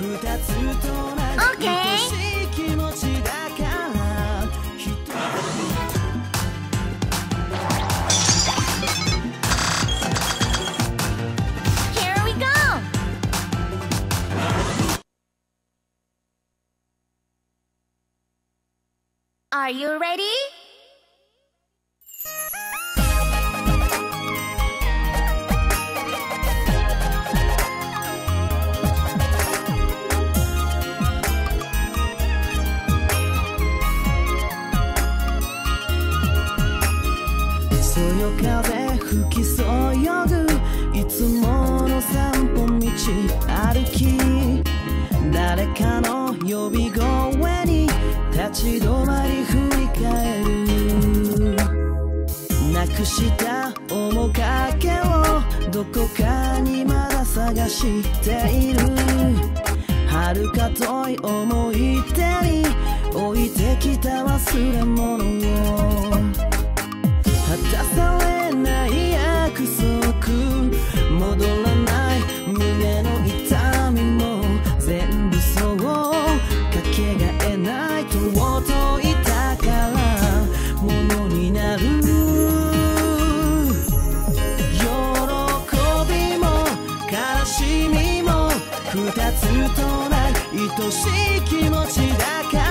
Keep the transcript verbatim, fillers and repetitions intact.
二つとない愛しい気持ちだから。 Here we go! Are you ready? そよ風吹きそよぐいつもの散歩道歩き、誰かの呼び声に立ち止まり振り返る。なくした面影をどこかにまだ探している。遥か遠い思い出に置いてきた忘れ物を果たされない約束、戻らない胸の痛みも全部そうかけがえない尊い宝物になる。喜びも悲しみも二つとない愛しい気持ちだから。